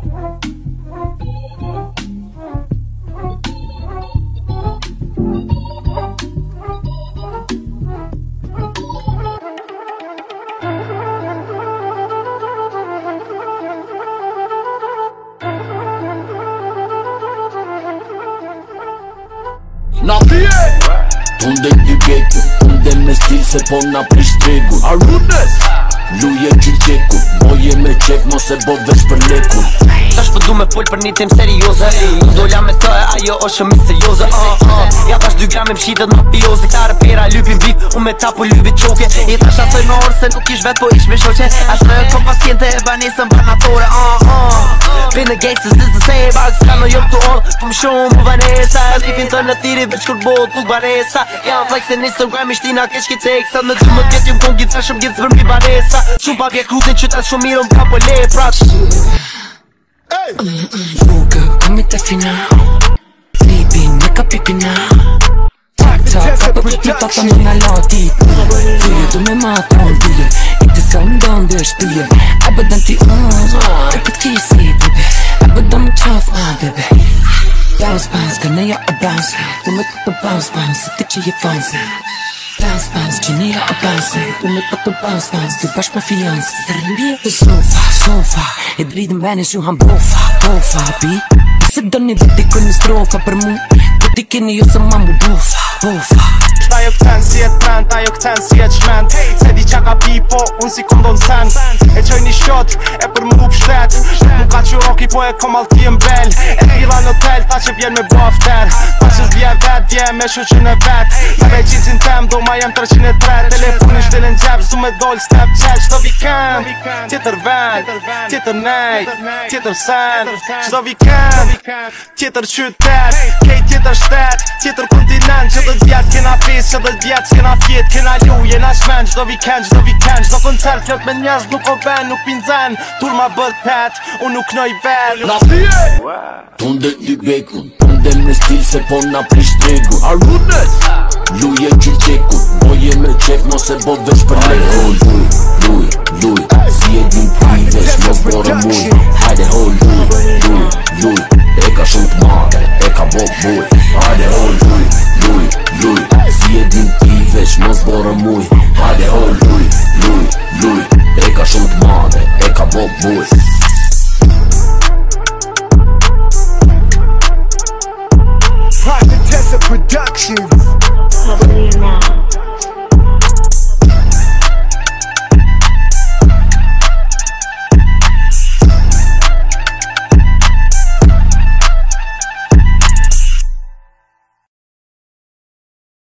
Nafije! Tunde dy beku, tunde me stil se po na prish tregun. Arunes! Luje gjyqeku, boje me qef mos e bo veç për lekun. Tash po du me fol për një tem serioze. Dolla me të e ajo është shumë misterioze. Ja tash 2 gram e mshitet mafioze. Këta repera lypin vip, unë me ta po lypi qoke. I tash asoj me orë se nuk ish vet po ish me shoqe. Ashtë me kom paciente e banesën banatore. Been the gangsters is the same. Alës ka në jok të orë, po më shumë mu banesa. Lipin të në thiri veç kur bot nuk banesa. Jam flexin Instagram i shtina kesh ki teksa. Në 12 vjet jëm kon gjitha shumë gjithë për mi banesa. Shumë pak e krutin qytet shumë mirë më ka po leprat. Fuga come Dafina, sleeping make a pipina. Tak po pita ta më na lati. Fyje du me matron bile, inte ska undan det spille. Abadan ti e për ti si bebe, abadan më qaf bebe. Bounce bounce ka neja o bounce, du me të bounce bounce, ti që je fancy. Bounce bounce që neja o bounce, du me të bounce bounce, du bashk me fiancé. Zerri të sofa, e dritën vene shu han bofa, bi. Se do një dhe t'i kërë një strofa për mu, do t'i keni jo se ma mu bofa. Ta jo këten si e trend, ta jo këten si e qment. Se di qa ka pi po, unë si kondon sen. E qoj një shot, e për mu pështet. Mu ka që roki po e kom alti e mbel. E pila në hotel, ta që vjen me bafter. Ta që zbje vet, dje me shuqin e vet. Me vejqicin tem, do ma jem 303. Telefonin shtilin gjep, su me doll step qel. Qdo weekend, tjetër vend, tjetër nejt, tjetër sen. Qdo weekend, tjetër qytet, kej tjetër shtet, tjetër kontinent. Që dhe vjet kena fes, që dhe vjet s'kena fjet, kena lu, jena shmen. Qdo weekend, qdo koncert, fjot me njerëz nuk o ven, nuk pinzen. Tur ma bët pet, unë nuk noj ver. Nafije! Tunde dy bekun, tunde me stil se po na prish tregun. Arunes! Luje gjyqeku, boje me qef mos e bo veç për lekun. Luj, si e din pi veç mos borë muj. Hajde ho luj, e ka shumë t'mare, e ka bo buj. Hajde ho luj, si e din pi veç mos borë muj.